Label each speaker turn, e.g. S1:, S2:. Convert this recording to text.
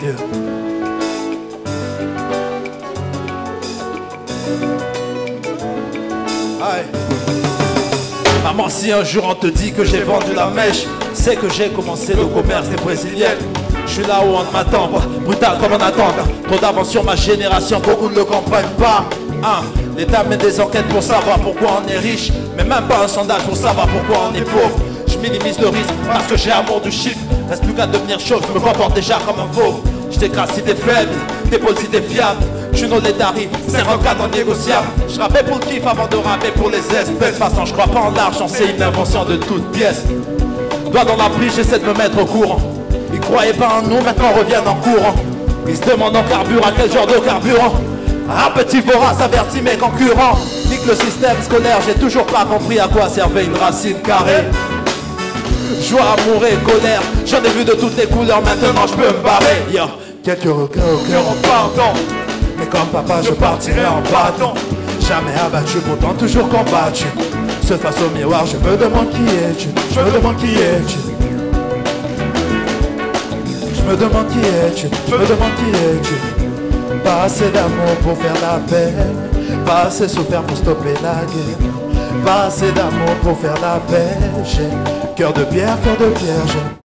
S1: Yeah. Aïe. Maman, si un jour on te dit que j'ai vendu la mèche, c'est que j'ai commencé le commerce des brésiliennes. Je suis là où on ne m'attend pas, brutal comme on attend. Trop d'avance sur ma génération, beaucoup ne le comprennent pas. L'État mène des enquêtes pour savoir pourquoi on est riche, mais même pas un sondage pour savoir pourquoi on est pauvre. Je minimise le risque parce que j'ai amour du chiffre. Reste plus qu'à devenir chauve, je me comporte déjà comme un fauve. Je t'écrase si t'es faible, dépose si t'es fiable. Je suis les tarifs, 54 en négociable. Je rappais pour le kiff avant de rapper pour les espèces. De toute façon, je crois pas en l'argent, c'est une invention de toute pièce. Doigt dans la prise, j'essaie de me mettre au courant. Ils croyaient pas en nous, maintenant reviennent en courant. Ils se demandent en carburant, quel genre de carburant. Un petit vorace avertit mes concurrents. Nique le système scolaire, j'ai toujours pas compris à quoi servait une racine carrée. Joie, amour et colère, j'en ai vu de toutes les couleurs, maintenant je peux me barrer. Yo. Quelques regrets au cœur en pardon, mais comme papa je partirai en bâton. Jamais abattu, pourtant toujours combattu. Seul face au miroir, je me demande qui es-tu. Je me demande qui es-tu. Je me demande qui es-tu. Je me demande qui es-tu. Pas assez d'amour pour faire la paix, pas assez souffert pour stopper la guerre. Pas assez d'amour pour faire la paix. J'ai cœur de pierre, j'ai